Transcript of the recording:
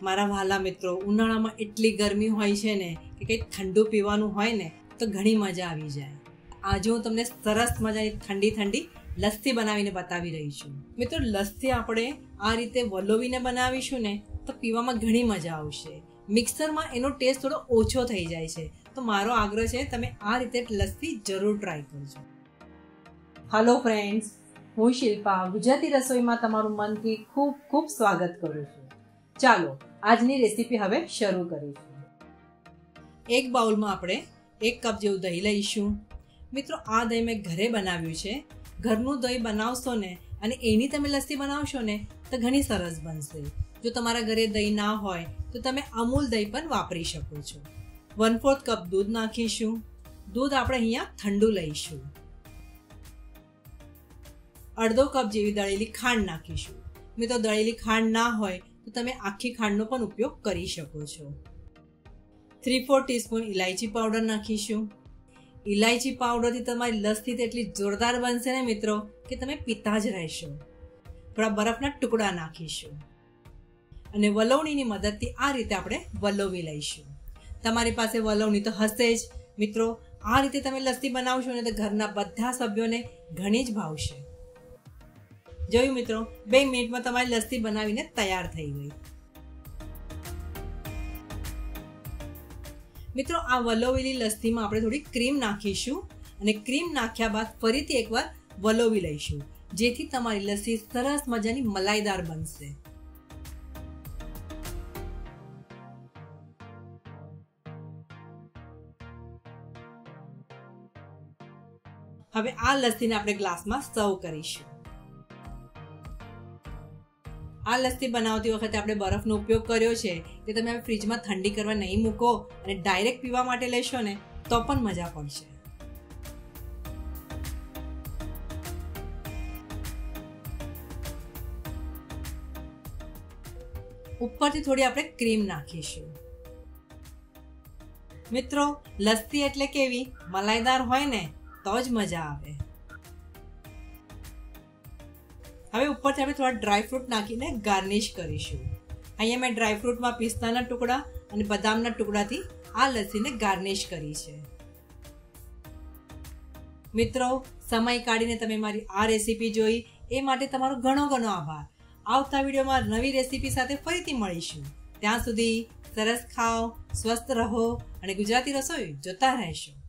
મારા વહાલા મિત્રો, ઉનાળામાં એટલી ગરમી હોય છે ને કે કંઈક ઠંડુ પીવાનું હોય ને તો ઘણી મજા આવી જાય. આજે હું તમને સરસ મજાની ઠંડી ઠંડી લસ્સી બનાવીને બતાવી રહી છું. મિત્રો, લસ્સી આપણે આ રીતે વલોવીને બનાવીશું ને તો પીવામાં ઘણી મજા આવશે. મિક્સરમાં એનો ટેસ્ટ થોડો ઓછો થઈ જાય છે, તો મારો આગ્રહ છે તમે આ રીતે લસ્સી જરૂર ટ્રાય કરજો. હાલો ફ્રેન્ડ્સ, હું શિલ્પા ગુજરાતી રસોઈમાં તમારું મનથી ખૂબ ખૂબ સ્વાગત કરું છું. ચાલો આજની રેસીપી હવે શરૂ કરીશું. એક બાઉલમાં આપણે 1 કપ જેવું દહીં લઈશું. મિત્રો, આ દહીં મેં ઘરે બનાવ્યું છે. ઘરનું દહીં બનાવશો ને અને એની તમે લસ્સી બનાવશો ને તો ઘણી સરસ બનશે. જો તમારા ઘરે દહીં ના હોય તો તમે અમૂલ દહીં પણ વાપરી શકો છો. 1/4 કપ દૂધ નાખીશું. દૂધ આપણે અહીંયા ઠંડુ લઈશું. અડધો કપ જેવી દળેલી ખાંડ નાખીશું. મિત્રો, દળેલી ખાંડ ના હોય તો તમે આખી ખાંડનો પણ ઉપયોગ કરી શકો છો. 3/4 ટીસ્પૂન ઇલાયચી પાવડર નાખીશું. ઇલાયચી પાવડરથી તમારી લસ્સી તેટલી જોરદાર બનશે ને મિત્રો કે તમે પીતા જ રહેશો. થોડા બરફના ટુકડા નાખીશું અને વલોવણીની મદદથી આ રીતે આપણે વલોવી લઈશું. તમારી પાસે વલોવણી તો હશે જ. મિત્રો, આ રીતે તમે લસ્સી બનાવશો ને તો ઘરના બધા સભ્યોને ઘણી જ ભાવશે. જોયું મિત્રો, 2 મિનિટમાં તમારી લસ્સી બનાવીને તૈયાર થઈ ગઈ. મિત્રો, આ વલોવેલી લસ્સીમાં આપણે થોડી ક્રીમ નાખીશું અને ક્રીમ નાખ્યા બાદ ફરીથી એકવાર વલોવી લઈશું, જેથી તમારી લસ્સી સરસ મજાની મલાઈદાર બનશે. હવે આ લસ્સીને આપણે ગ્લાસમાં સર્વ કરીશું. આ લસ્સી બનાવતી વખતે આપણે બરફનો ઉપયોગ કર્યો છે તે તમે હવે ફ્રીજમાં ઠંડી કરવા નહીં મૂકો અને ડાયરેક્ટ પીવા માટે લેશો ને તો પણ મજા પડશે. ઉપરથી થોડી આપણે ક્રીમ નાખીશું. મિત્રો, લસ્સી એટલે કેવી મલાઈદાર હોય ને તો જ મજા આવે. હવે ઉપરથી આપણે થોડા ડ્રાયફ્રૂટ નાખીને ગાર્નિશ કરીશું. અહીંયા મેં ડ્રાયફ્રૂટમાં પિસ્તાના ટુકડા અને બદામના ટુકડાથી આ લસ્સીને ગાર્નિશ કરી છે. મિત્રો, સમય કાઢીને તમે મારી આ રેસીપી જોઈ એ માટે તમારો ઘણો ઘણો આભાર. આવતા વિડીયોમાં નવી રેસીપી સાથે ફરીથી મળીશું. ત્યાં સુધી સરસ ખાઓ, સ્વસ્થ રહો અને ગુજરાતી રસોઈ જોતા રહેશો.